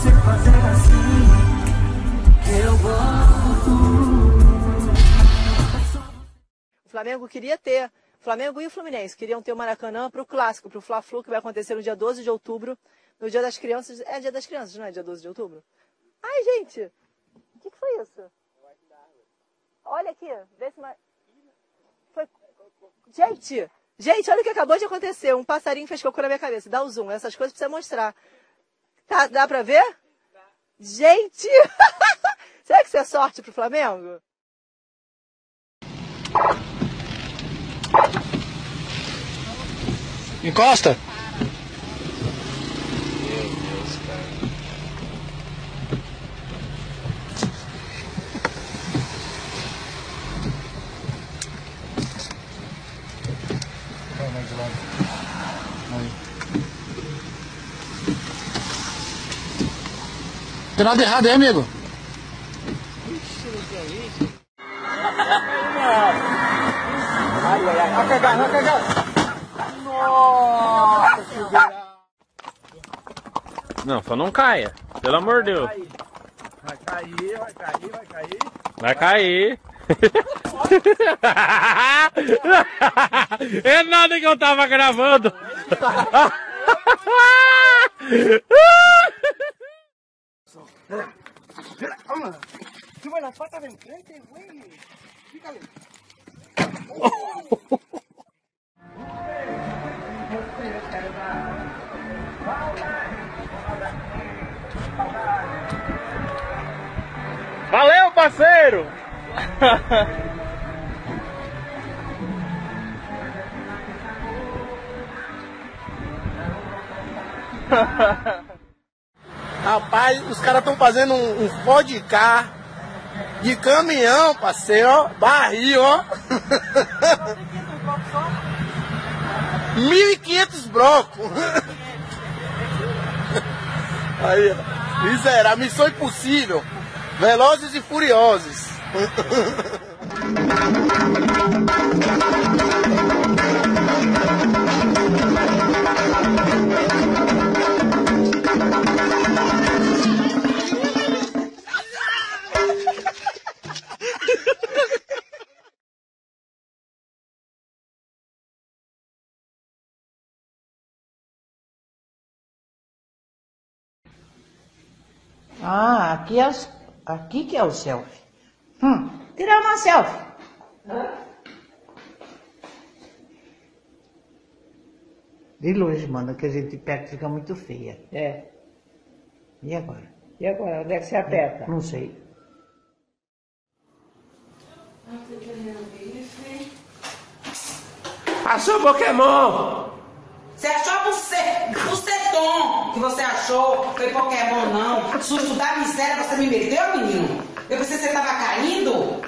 você fazer assim, eu gosto. O Flamengo queria ter, o Flamengo e o Fluminense queriam ter o Maracanã para o clássico, para o Fla-Flu, que vai acontecer no dia 12 de outubro, no Dia das Crianças. É Dia das Crianças, não é dia 12 de outubro? Ai, gente, o que foi isso? Olha aqui, vê se... Foi... Gente, olha o que acabou de acontecer. Um passarinho fez cocô na minha cabeça. Dá o zoom, essas coisas precisa mostrar. Tá, dá pra ver? Gente! Será que isso é sorte pro Flamengo? Encosta! Meu Deus, cara. Mais de lado. Aí. Tem nada errado aí, amigo? Vai pegar, vai pegar. Nossa, Não, só não caia. Pelo amor de Deus. vai cair, vai cair, vai cair. Vai cair. É nada que eu tava gravando. Sube las patas de enfrente, güey. Fíjale. Valeu, parceiro! Rapaz, os caras estão fazendo um vodka de caminhão, parceiro, ó, barril, ó. 1.500 blocos. Aí, ó. Miserável, missão impossível. Velozes e Furiosos. Ah, aqui que é o selfie. Tirar uma selfie. De longe, mano, que a gente perto fica muito feia. É. E agora? E agora, onde é que você aperta? Não sei. Achou Pokémon! Você achou bucetom que você achou? Foi Pokémon não. Susto da miséria você me meteu, menino? Eu pensei que você tava caindo.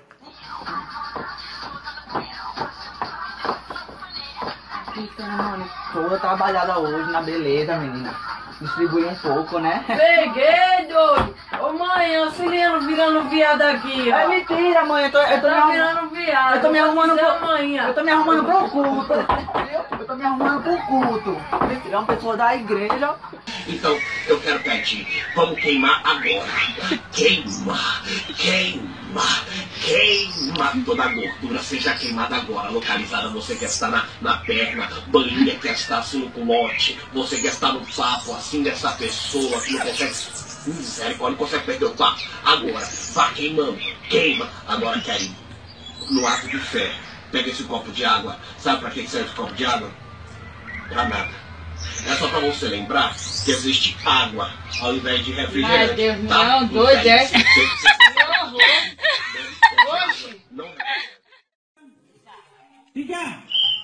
Toda trabalhada hoje na beleza, menina. Distribui um pouco, né? Peguei, doido! Ô mãe, eu virando viado aqui, ó. É mentira, mãe. Eu tô Tá virando viado. Eu tô me arrumando amanhã. Eu tô me arrumando pro culto. Eu tô me arrumando pro culto. É uma pessoa da igreja. Então, eu quero pedir, vamos queimar agora. Queima, queima, queima. Toda a gordura seja queimada agora, localizada. Você que está na perna, banhinha que está assim no culote, você que está no sapo, assim dessa pessoa que não consegue... Misericórdia, não consegue perder o papo. Agora, vá queimando, queima. Agora, Kelly, no ato de fé, pega esse copo de água. Sabe para que serve esse copo de água? Pra nada. É só pra você lembrar que existe água ao invés de refrigerante. Ai, Deus, tá? não, doido, é? Não. Fica!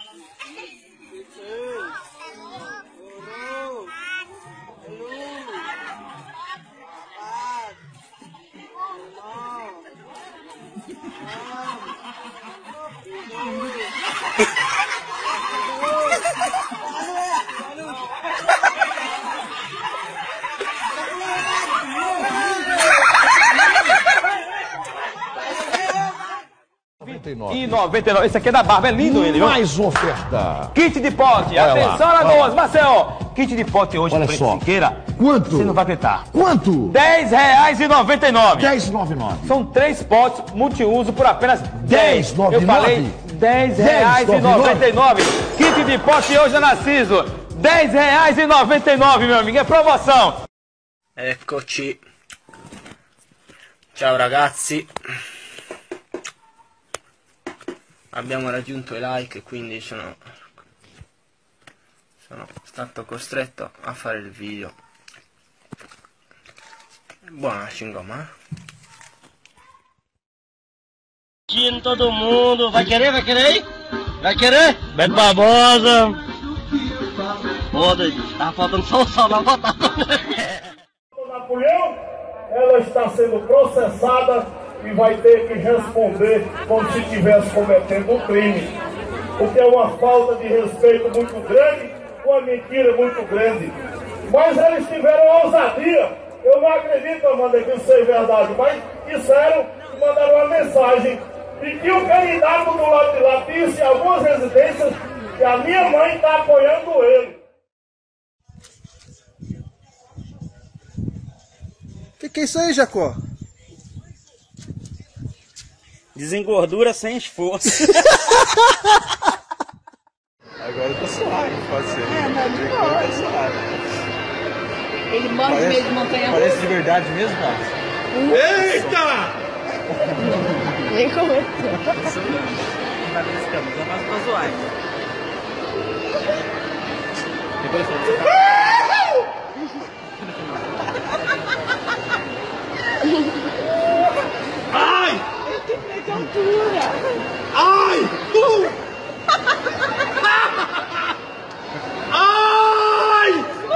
E 99. Esse aqui é da Barba, é lindo ele, viu? Mais oferta. Kit de pote. Olha Atenção, lá, Alagoas, Marcel. kit de pote hoje Olha do só. Siqueira. Quanto? Você não vai acreditar. Quanto? R$10,99. R$10,99. São 3 potes multiuso por apenas 10. R$10,99? Eu falei R$10,99. Kit de pote hoje na Narciso. R$10,99, meu amigo. É promoção. Eccoci. Ciao ragazzi. Abbiamo raggiunto i like, quindi sono stato costretto a fare il video. Buona cingoma. Em todo mundo. Vai querer? Vai querer aí? Vai querer? Beto Barbosa. Foda, tá faltando só o sol na batata. Napoleão, ela está sendo processada e vai ter que responder como se estivesse cometendo um crime. O que é uma falta de respeito muito grande, uma mentira muito grande. Mas eles tiveram ousadia. Eu não acredito, Amanda, que isso seja verdade, mas disseram e mandaram uma mensagem de que o candidato do lado de lá disse em algumas residências que a minha mãe está apoiando ele. Que é isso aí, Jacó? Desengordura sem esforço. Agora tá suave, pode ser. Tá suave. Ele morre meio de montanha-russa. Parece de verdade mesmo, cara? Eita! Nem comentou. Não vai nesse campo, só faz pra zoar. Ai! Eu tenho medo de altura. Ai! Ai!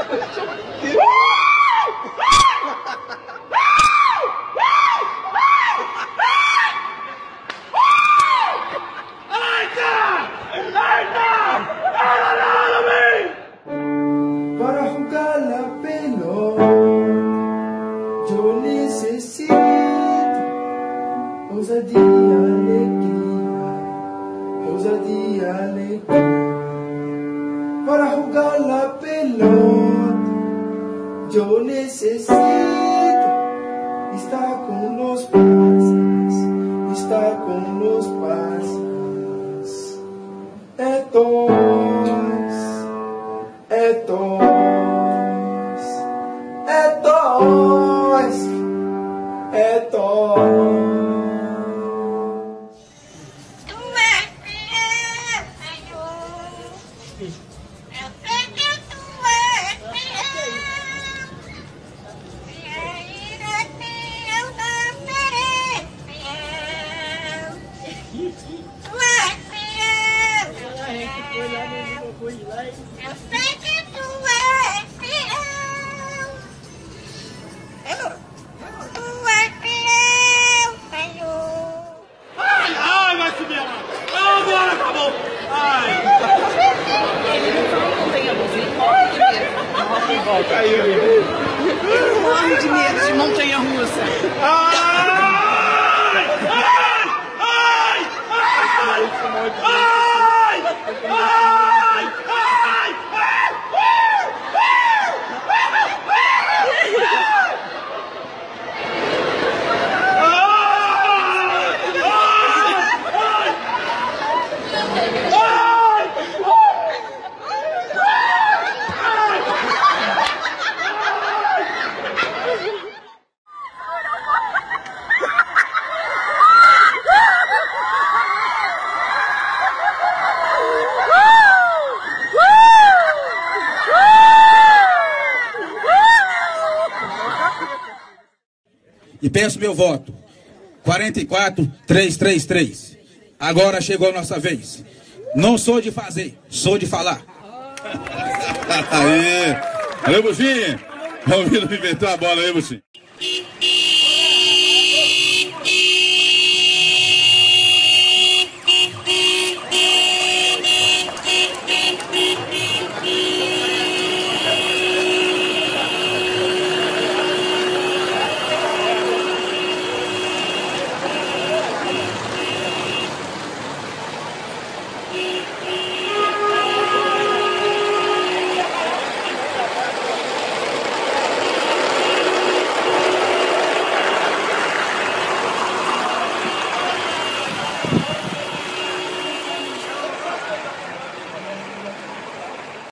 Para jugar la pelota, yo necesito ousadia, alegría. Para jugar la pelota, yo necesito estar con los pases, estar con los pases. Ai, vai subir lá! Agora acabou! Ai! Morre de medo de montanha-russa. Ai! Ai! Ai! Ai! Ai! Ai! E peço meu voto. 44.333. Agora chegou a nossa vez. Não sou de fazer, sou de falar. Aê! Valeu, Buchinho! Vamos vir inventar a bola aí, Buchinho.